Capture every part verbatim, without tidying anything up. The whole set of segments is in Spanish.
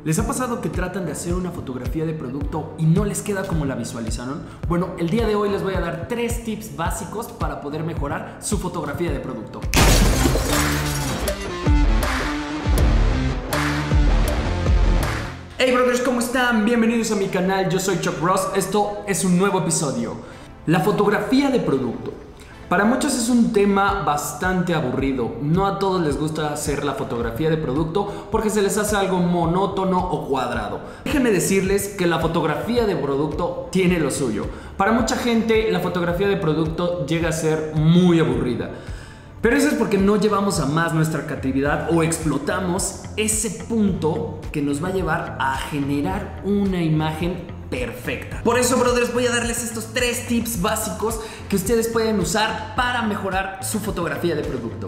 ¿Les ha pasado que tratan de hacer una fotografía de producto y no les queda como la visualizaron? Bueno, el día de hoy les voy a dar tres tips básicos para poder mejorar su fotografía de producto. Hey brothers, ¿cómo están? Bienvenidos a mi canal, yo soy Chuck Ross. Esto es un nuevo episodio. La fotografía de producto. Para muchos es un tema bastante aburrido. No a todos les gusta hacer la fotografía de producto porque se les hace algo monótono o cuadrado. Déjenme decirles que la fotografía de producto tiene lo suyo. Para mucha gente la fotografía de producto llega a ser muy aburrida. Pero eso es porque no llevamos a más nuestra creatividad o explotamos ese punto que nos va a llevar a generar una imagen perfecta. Por eso, brothers, voy a darles estos tres tips básicos que ustedes pueden usar para mejorar su fotografía de producto.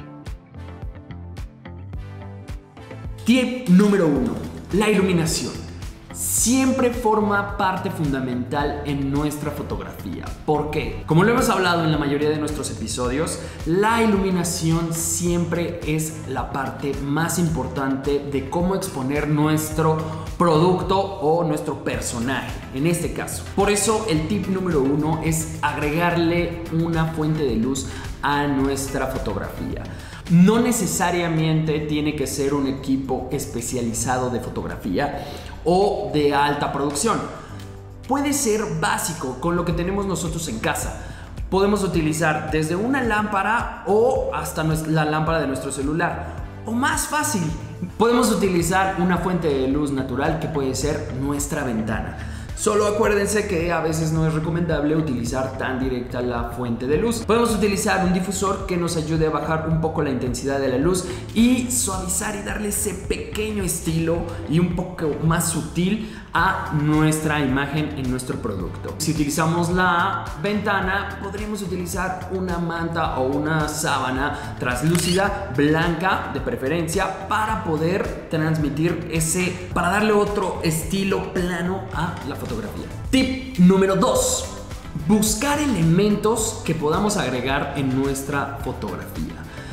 Tip número uno: la iluminación. Siempre forma parte fundamental en nuestra fotografía. ¿Por qué? Como lo hemos hablado en la mayoría de nuestros episodios, la iluminación siempre es la parte más importante de cómo exponer nuestro producto o nuestro personaje, en este caso. Por eso el tip número uno es agregarle una fuente de luz a nuestra fotografía. No necesariamente tiene que ser un equipo especializado de fotografía o de alta producción. Puede ser básico con lo que tenemos nosotros en casa. Podemos utilizar desde una lámpara o hasta la lámpara de nuestro celular. O más fácil, podemos utilizar una fuente de luz natural que puede ser nuestra ventana. Solo acuérdense que a veces no es recomendable utilizar tan directa la fuente de luz. Podemos utilizar un difusor que nos ayude a bajar un poco la intensidad de la luz y suavizar y darle ese pequeño estilo y un poco más sutil a nuestra imagen en nuestro producto. Si utilizamos la ventana, podríamos utilizar una manta o una sábana translúcida, blanca de preferencia, para poder transmitir ese, para darle otro estilo plano a la fotografía. Tip número dos: buscar elementos que podamos agregar en nuestra fotografía.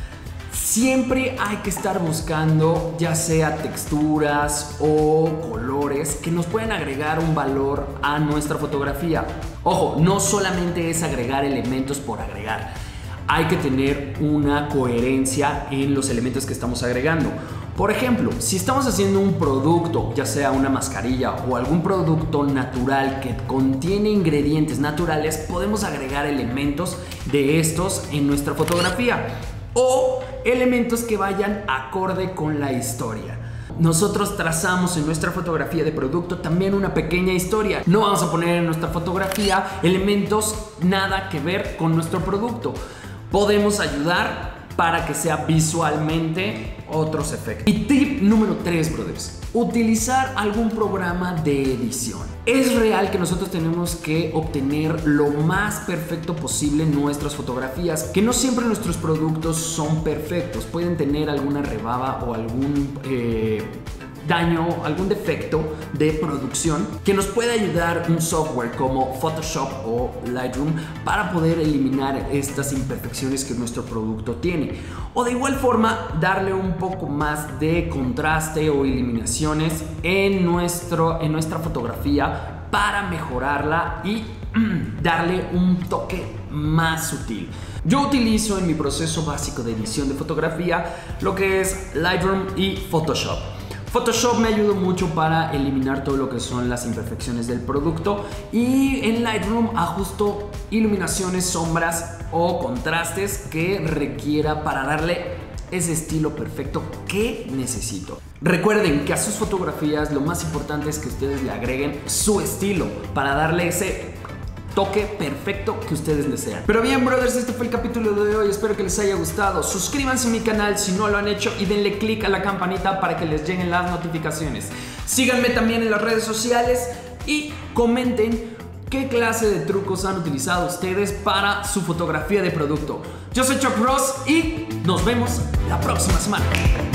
Siempre hay que estar buscando ya sea texturas o colores que nos pueden agregar un valor a nuestra fotografía. Ojo, no solamente es agregar elementos por agregar. Hay que tener una coherencia en los elementos que estamos agregando. Por ejemplo, si estamos haciendo un producto, ya sea una mascarilla o algún producto natural que contiene ingredientes naturales, podemos agregar elementos de estos en nuestra fotografía o elementos que vayan acorde con la historia. Nosotros trazamos en nuestra fotografía de producto también una pequeña historia. No vamos a poner en nuestra fotografía elementos nada que ver con nuestro producto. Podemos ayudar para que sea visualmente otros efectos. Y tip número tres, brothers: utilizar algún programa de edición. Es real que nosotros tenemos que obtener lo más perfecto posible en nuestras fotografías, que no siempre nuestros productos son perfectos. Pueden tener alguna rebaba o algún eh, daño, algún defecto de producción, que nos puede ayudar un software como Photoshop o Lightroom para poder eliminar estas imperfecciones que nuestro producto tiene. O de igual forma darle un poco más de contraste o eliminaciones en, nuestro, en nuestra fotografía para mejorarla y darle un toque más sutil. Yo utilizo en mi proceso básico de edición de fotografía lo que es Lightroom y Photoshop. Photoshop me ayuda mucho para eliminar todo lo que son las imperfecciones del producto, y en Lightroom ajusto iluminaciones, sombras o contrastes que requiera para darle ese estilo perfecto que necesito. Recuerden que a sus fotografías lo más importante es que ustedes le agreguen su estilo para darle ese toque perfecto que ustedes desean. Pero bien, brothers, este fue el capítulo de hoy. Espero que les haya gustado. Suscríbanse a mi canal si no lo han hecho y denle click a la campanita para que les lleguen las notificaciones. Síganme también en las redes sociales y comenten qué clase de trucos han utilizado ustedes para su fotografía de producto. Yo soy Chuck Ross y nos vemos la próxima semana.